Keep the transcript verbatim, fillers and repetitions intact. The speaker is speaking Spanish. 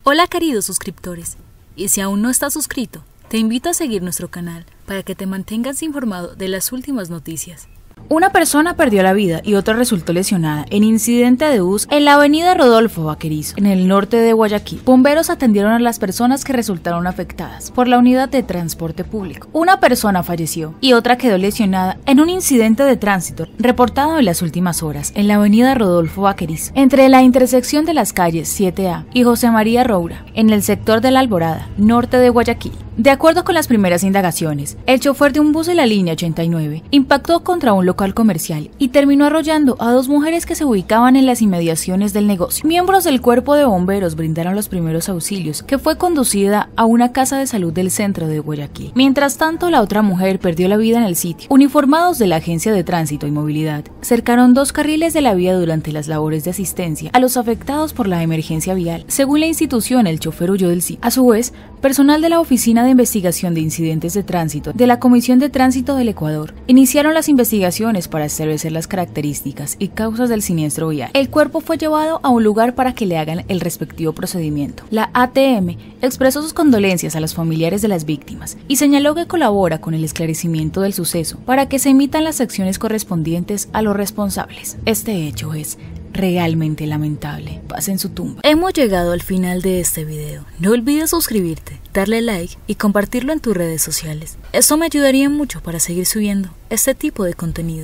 Hola queridos suscriptores, y si aún no estás suscrito, te invito a seguir nuestro canal para que te mantengas informado de las últimas noticias. Una persona perdió la vida y otra resultó lesionada en incidente de bus en la avenida Rodolfo Vaquerizo, en el norte de Guayaquil. Bomberos atendieron a las personas que resultaron afectadas por la unidad de transporte público. Una persona falleció y otra quedó lesionada en un incidente de tránsito reportado en las últimas horas en la avenida Rodolfo Vaquerizo, entre la intersección de las calles siete A y José María Roura, en el sector de La Alborada, norte de Guayaquil. De acuerdo con las primeras indagaciones, el chofer de un bus de la línea ochenta y nueve impactó contra un local comercial y terminó arrollando a dos mujeres que se ubicaban en las inmediaciones del negocio. Miembros del cuerpo de bomberos brindaron los primeros auxilios, que fue conducida a una casa de salud del centro de Guayaquil. Mientras tanto, la otra mujer perdió la vida en el sitio. Uniformados de la Agencia de Tránsito y Movilidad cercaron dos carriles de la vía durante las labores de asistencia a los afectados por la emergencia vial. Según la institución, el chofer huyó del sitio. A su vez, personal de la Oficina de Investigación de Incidentes de Tránsito de la Comisión de Tránsito del Ecuador iniciaron las investigaciones para establecer las características y causas del siniestro vial. El cuerpo fue llevado a un lugar para que le hagan el respectivo procedimiento. La A T M expresó sus condolencias a los familiares de las víctimas y señaló que colabora con el esclarecimiento del suceso para que se emitan las acciones correspondientes a los responsables. Este hecho es realmente lamentable. Paz en su tumba. Hemos llegado al final de este video. No olvides suscribirte, darle like y compartirlo en tus redes sociales. Esto me ayudaría mucho para seguir subiendo este tipo de contenido.